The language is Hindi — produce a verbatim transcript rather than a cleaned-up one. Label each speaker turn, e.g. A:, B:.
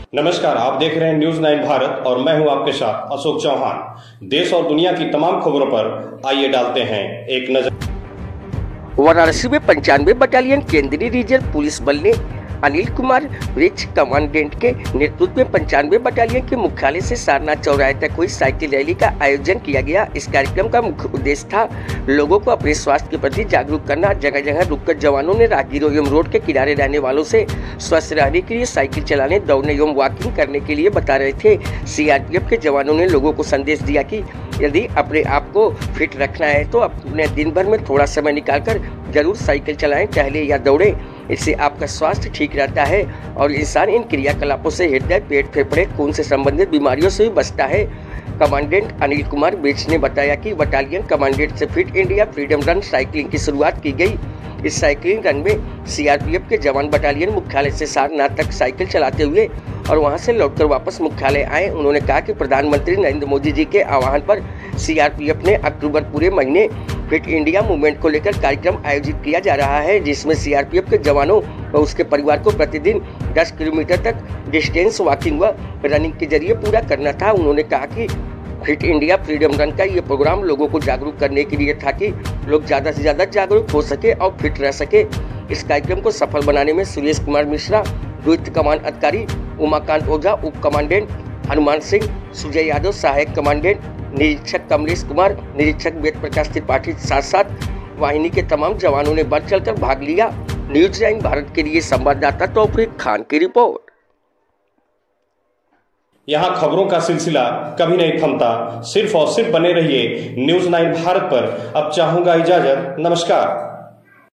A: नमस्कार, आप देख रहे हैं न्यूज नाइन भारत और मैं हूं आपके साथ अशोक चौहान। देश और दुनिया की तमाम खबरों पर आइए डालते हैं एक नजर।
B: वाराणसी में पंचानवे बटालियन केंद्रीय रिजर्व पुलिस बल ने अनिल कुमार रिच कमांडेंट के नेतृत्व में पंचानवे बटालियन के मुख्यालय से सारनाथ चौराहे तक हुई साइकिल रैली का आयोजन किया गया। इस कार्यक्रम का मुख्य उद्देश्य था लोगों को अपने स्वास्थ्य के प्रति जागरूक करना। जगह जगह रुककर जवानों ने राहगीरों एवं रोड के किनारे रहने वालों से स्वस्थ रहने के लिए साइकिल चलाने, दौड़ने एवं वॉकिंग करने के लिए बता रहे थे। सीआरपीएफ के जवानों ने लोगों को संदेश दिया कि यदि अपने आप को फिट रखना है तो अपने दिन भर में थोड़ा समय निकालकर जरूर साइकिल चलाएं, टहले या दौड़ें। इससे आपका स्वास्थ्य ठीक रहता है और इंसान इन क्रियाकलापों से हृदय, पेट, फेफड़े, खून से संबंधित बीमारियों से भी बचता है। कमांडेंट अनिल कुमार बिच ने बताया कि बटालियन कमांडेंट से fit India freedom run cycling की शुरुआत की गई। इस साइकिलिंग रन में सीआरपीएफ के जवान बटालियन मुख्यालय से सारनाथ तक साइकिल चलाते हुए और वहां से लौटकर वापस मुख्यालय आए। उन्होंने कहा कि प्रधानमंत्री नरेंद्र मोदी जी के आह्वान पर सीआरपीएफ ने अक्टूबर पूरे महीने फिट इंडिया मूवमेंट को लेकर कार्यक्रम आयोजित किया जा रहा है, जिसमें सीआरपीएफ के जवानों व उसके परिवार को प्रतिदिन दस किलोमीटर तक डिस्टेंस वॉकिंग व रनिंग के जरिए पूरा करना था। उन्होंने कहा कि फिट इंडिया फ्रीडम रन का ये प्रोग्राम लोगों को जागरूक करने के लिए था कि लोग ज़्यादा से ज़्यादा जागरूक हो सके और फिट रह सके। इस कार्यक्रम को सफल बनाने में सुरेश कुमार मिश्रा, द्वितीय कमान अधिकारी उमाकांत ओझा, उप कमांडेंट हनुमान सिंह, सुजय यादव, सहायक कमांडेंट निरीक्षक कमलेश कुमार, निरीक्षक वेद प्रकाश त्रिपाठी, साथ साथ वाहिनी के तमाम जवानों ने बढ़ चढ़कर भाग लिया। न्यूज नाइन भारत के लिए संवाददाता तौफीक खान की रिपोर्ट।
A: यहाँ खबरों का सिलसिला कभी नहीं थमता, सिर्फ और सिर्फ बने रहिए न्यूज नाइन भारत पर। अब चाहूंगा इजाजत, नमस्कार।